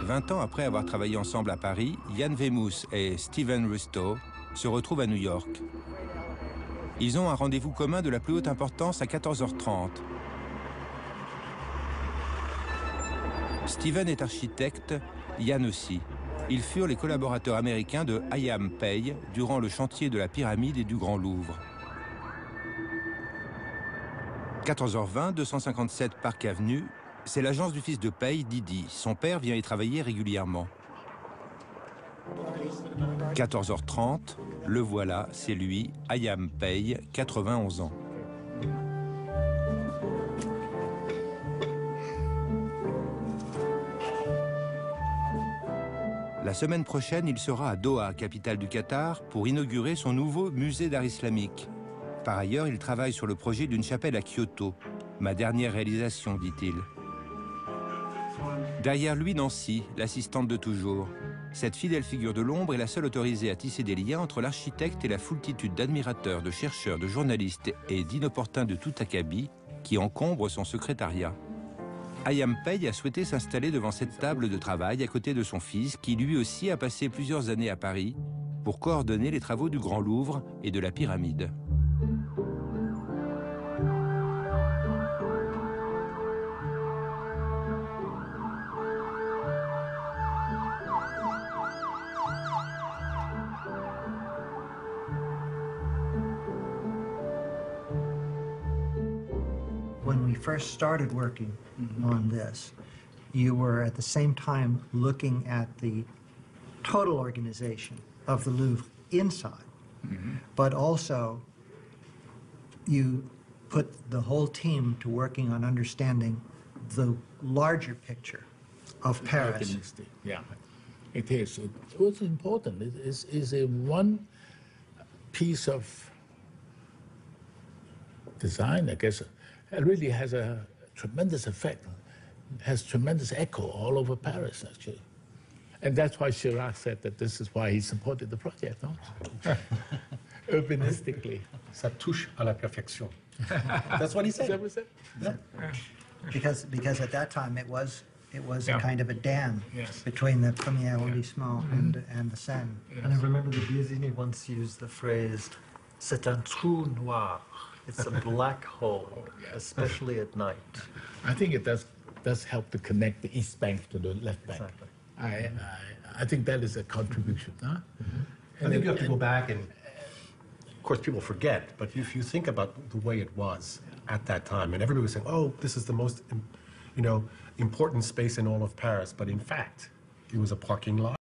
20 ans après avoir travaillé ensemble à Paris, Jan Wemus et Steven Rusto se retrouvent à New York. Ils ont un rendez-vous commun de la plus haute importance à 14h30. Steven est architecte, Jan aussi. Ils furent les collaborateurs américains de Hayam Pei durant le chantier de la pyramide et du Grand Louvre. 14h20, 257 Park Avenue, c'est l'agence du fils de Pei, Didi. Son père vient y travailler régulièrement. 14h30, le voilà, c'est lui, Hayam Pei, 91 ans. La semaine prochaine, il sera à Doha, capitale du Qatar, pour inaugurer son nouveau musée d'art islamique. Par ailleurs, il travaille sur le projet d'une chapelle à Kyoto. Ma dernière réalisation, dit-il. Derrière lui, Nancy, l'assistante de toujours. Cette fidèle figure de l'ombre est la seule autorisée à tisser des liens entre l'architecte et la foultitude d'admirateurs, de chercheurs, de journalistes et d'inopportuns de tout acabit qui encombrent son secrétariat. Hayam Pei a souhaité s'installer devant cette table de travail à côté de son fils, qui lui aussi a passé plusieurs années à Paris pour coordonner les travaux du Grand Louvre et de la pyramide. When we first started working on this, you were at the same time looking at the total organization of the Louvre inside, but also you put the whole team to working on understanding the larger picture of Paris. Yeah, it is. It was important. It is a one piece of design, I guess. It really has a tremendous effect, has tremendous echo all over Paris, actually. And that's why Chirac said that this is why he supported the project, no? Urbanistically. Ça touche à la perfection. That's what he said. Is that what he said? Because at that time it was a kind of a dam Yes. between the Premier Arrondissement and the Seine. And I remember the Biasini once used the phrase, c'est un trou noir. It's a black hole, especially at night. I think it does help to connect the East Bank to the left bank. Exactly. I think that is a contribution, huh? I think you have to go back and, of course, people forget, but if you think about the way it was at that time, and everybody was saying, oh, this is the most, important space in all of Paris, but in fact, it was a parking lot.